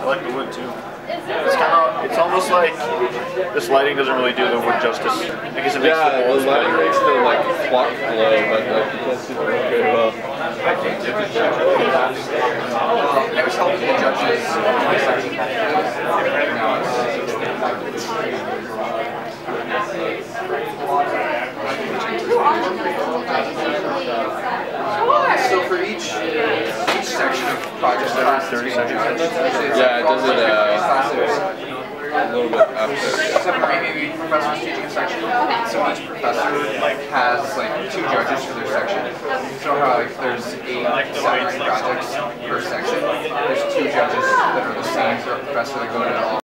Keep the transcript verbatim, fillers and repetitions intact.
like the wood too. It's kind of, it's almost like this lighting doesn't really do the wood justice. I guess it makes yeah, the, the lighting better. makes the like clock glow, but like you can't see the wood very well. I was helping the judges in my section. Now it's so for each each section of projects there are thirty sections. Yeah, it does it uh, a little bit after. So maybe professors teaching a section. So each professor like has like two judges for their section. So how like there's eight separate projects per section. There's two judges that are the same for a professor that go to all.